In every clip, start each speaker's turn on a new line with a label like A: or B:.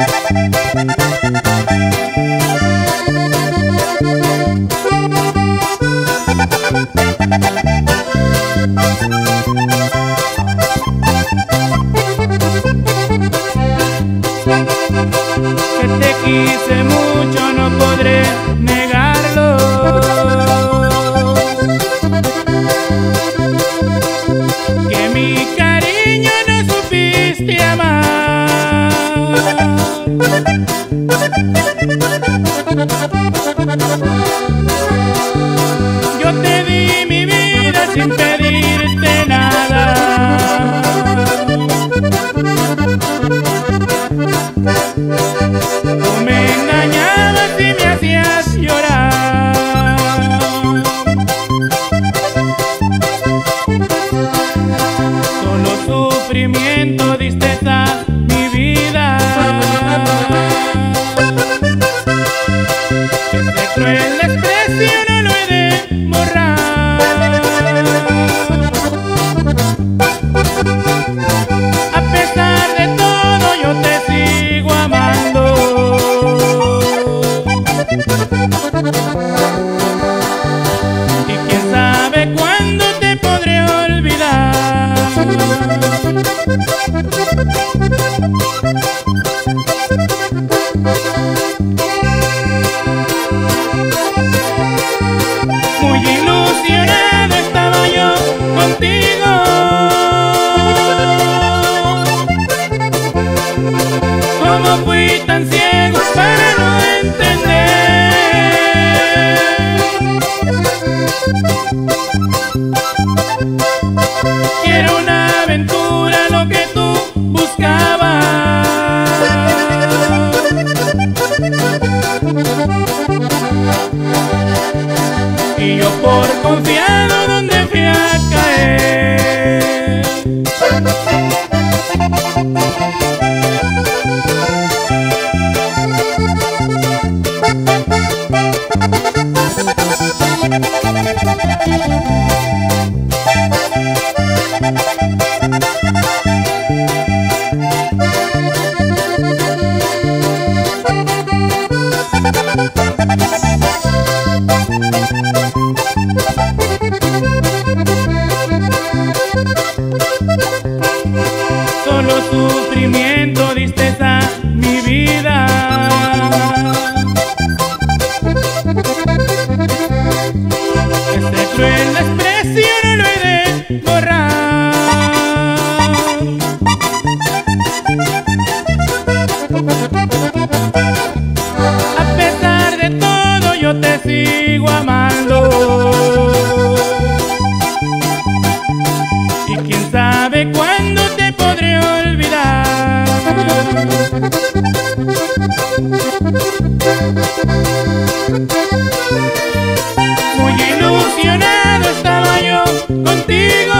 A: Que te quise mucho, no podré negarlo. Que mi cariño no supiste amar. Yo te di mi vida sin pedirte nada. Tú me engañabas y me hacías llorar. Solo sufrimiento diste a mi vida. Ese cruel desprecio no lo he de borrar. A pesar de todo yo te sigo amando. Y quién sabe cuándo te podré olvidar. Muy ilusionado estaba yo contigo. ¿Cómo fui tan ciego para no entender? Quiero una aventura, lo que tú buscabas. Y yo por confiado, ¿dónde fui a caer? Solo sufrimiento diste a mi vida. Este cruel desprecio no lo he de borrar. A pesar de todo yo te sigo amando. Y quién sabe cuándo te podré olvidar. Muy ilusionado estaba yo contigo.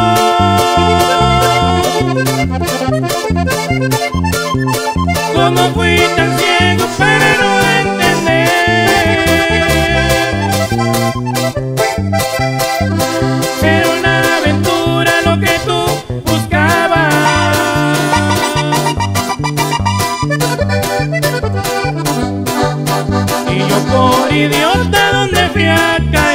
A: ¿Cómo fui tan ciego para no entender? Era una aventura lo que tú buscabas. Y yo por idiota, ¿dónde fui a caer?